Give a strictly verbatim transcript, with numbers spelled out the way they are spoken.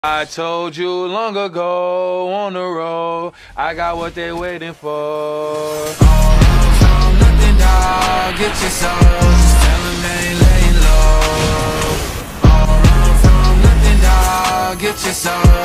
I told you long ago on the road, I got what they waiting for. All run from nothing, dog. Get your soul. Just tell them they ain't laying low. All run from nothing, dog. Get your soul.